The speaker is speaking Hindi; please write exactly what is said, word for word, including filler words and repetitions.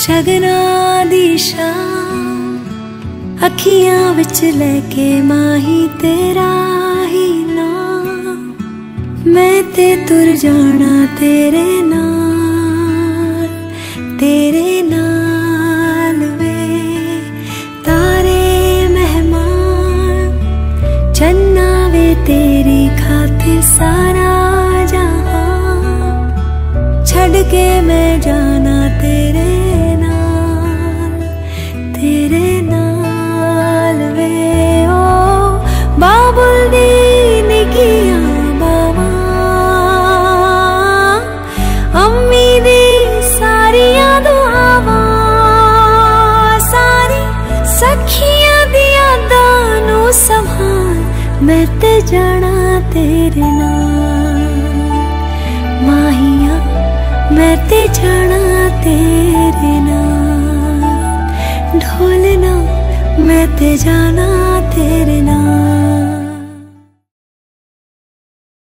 शगना दी शाम अखियां विच लेके माही तेरा ही नाम, मैं ते तुर जाना तेरे नाल, तेरे नाल वे तारे मेहमान, चन्ना वे तेरी खातिर सारा जहां, छड़ के मैं जाना तेरे नाल, तेरे नाल वे ओ बाबुल दी निकियां बावां, अम्मी दी सारियां दुआवां, सारी सखियां दी यादां नू संभाल, मैं ते जाना तेरे नाल, माहिया मैं ते जाना तेरे नाल, ढोलना मैं ते जाना तेरे नाल।